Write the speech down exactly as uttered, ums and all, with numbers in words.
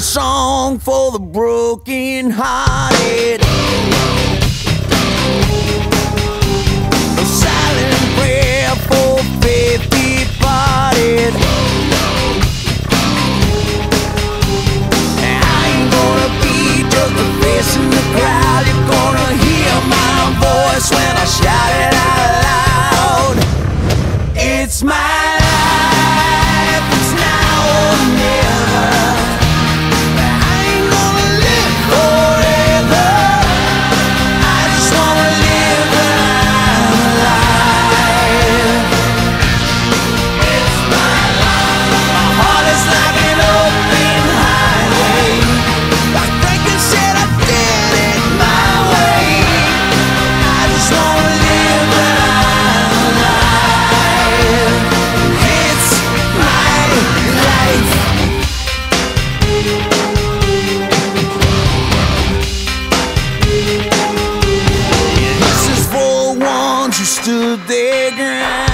song for the broken hearted, a silent prayer for faith departed. I ain't gonna be just a face in the crowd. You're gonna hear my voice when I shout it out loud. It's my life, it's now or never. I ain't gonna live forever. I just wanna live when I'm alive. It's my life. My heart is like an open highway. Like Franklin said, I did it my way. I just wanna live when I'm alive. It's my life. This is for the ones who stood their ground.